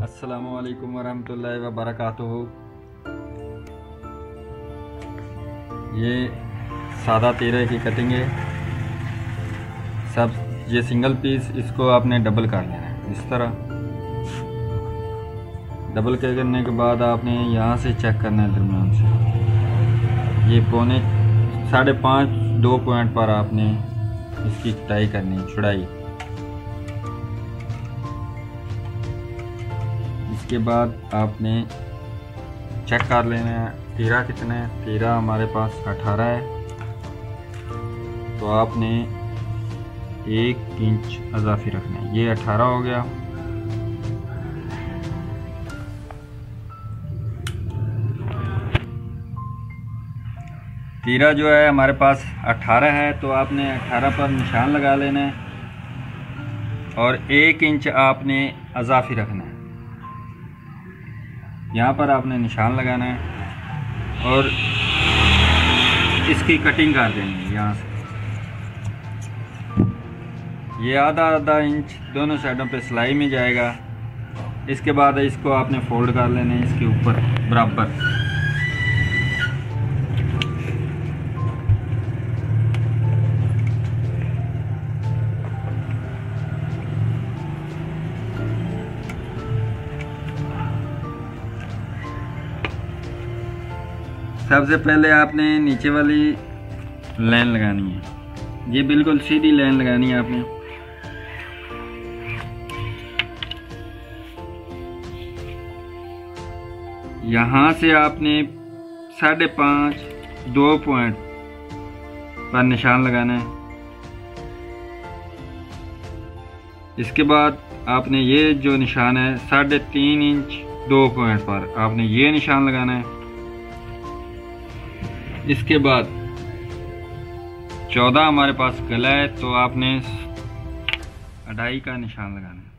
अस्सलामुअलैकुम वरहमतुल्लाहि वबरकातुहू। ये सादा तीरे की कटिंग है सब। ये सिंगल पीस, इसको आपने डबल कर लेना है इस तरह। डबल करने के बाद आपने यहाँ से चेक करना है दरमियान से। ये पौने 5.5 2 पॉइंट पर आपने इसकी कटाई करनी है, छुड़ाई। इसके बाद आपने चेक कर लेना है तीरा कितना है। तीरा हमारे पास 18 है, तो आपने 1 इंच अजाफी रखना है। ये 18 हो गया। तीरा जो है हमारे पास 18 है, तो आपने 18 पर निशान लगा लेना है और 1 इंच आपने अजाफी रखना है। यहाँ पर आपने निशान लगाना है और इसकी कटिंग कर देनी है। यहाँ से ये आधा इंच दोनों साइडों पे सिलाई में जाएगा। इसके बाद इसको आपने फोल्ड कर लेना है इसके ऊपर बराबर। सबसे पहले आपने नीचे वाली लाइन लगानी है। ये बिल्कुल सीधी लाइन लगानी है आपने। यहाँ से आपने 5.5 2 पॉइंट पर निशान लगाना है। इसके बाद आपने ये जो निशान है 3.5 इंच 2 पॉइंट पर आपने ये निशान लगाना है। इसके बाद 14 हमारे पास गला है, तो आपने 2.5 का निशान लगाना है।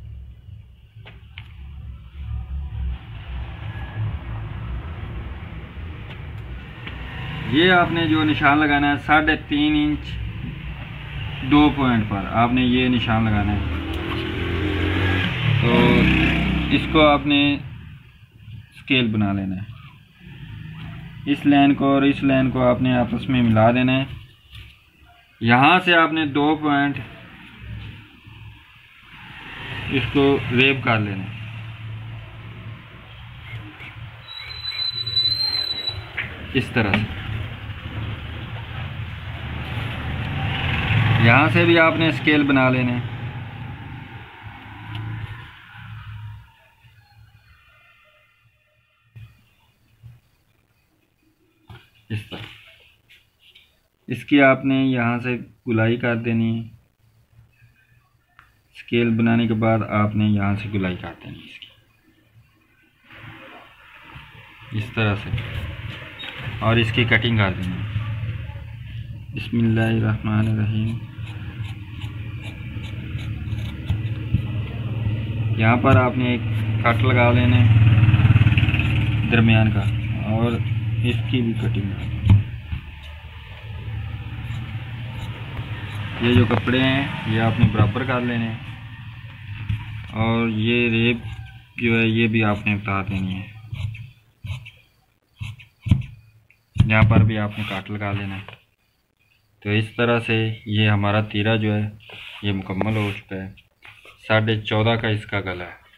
ये आपने जो निशान लगाना है 3.5 इंच 2 पॉइंट पर आपने ये निशान लगाना है। तो इसको आपने स्केल बना लेना है। इस लाइन को और इस लाइन को आपने आपस में मिला देना है। यहाँ से आपने 2 पॉइंट इसको रेब कर लेना है। इस तरह से यहाँ से भी आपने स्केल बना लेना है। इस तरह इसकी आपने यहाँ से गुलाई कर देनी है। स्केल बनाने के बाद आपने यहाँ से गुलाई कर देनी है इसकी, इस तरह से, और इसकी कटिंग कर देनी है। बिस्मिल्लाहिर्रहमानिर्रहीम। यहाँ पर आपने एक कट लगा लेना है दरमियान का, और इसकी भी कटिंग है। ये जो कपड़े हैं ये आपने बराबर कर लेने हैं, और ये रेब जो है ये भी आपने उतार देनी है। यहाँ पर भी आपने काट लगा लेना है। तो इस तरह से ये हमारा तीरा जो है ये मुकम्मल हो चुका है। 14.5 का इसका गला है।